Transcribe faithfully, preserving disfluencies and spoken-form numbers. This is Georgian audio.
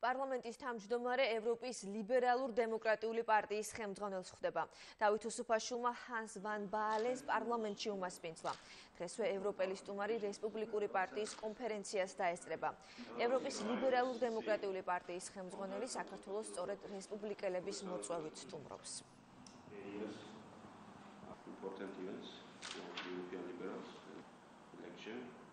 პარლამენტის თავმჯდომარე ევროპის ლიბერალურ დემოკრატიული პარტიის ხელმძღვანელს ხვდება. დავით უსუფაშვილმა ჰანს ვან ბაალენს პარლამენტში უმასპინძლა. დღესვე ევროპელი სტუმარი რესპუბლიკური პარტიის კონფერენციას დაესწრება. ევროპის ლიბერალურ დემოკრატიული პარტიის ხელმძღვანელი საქართველოს სწორედ რესპუბლიკელების მოწვევით სტუმრობს. Important events for European liberals election.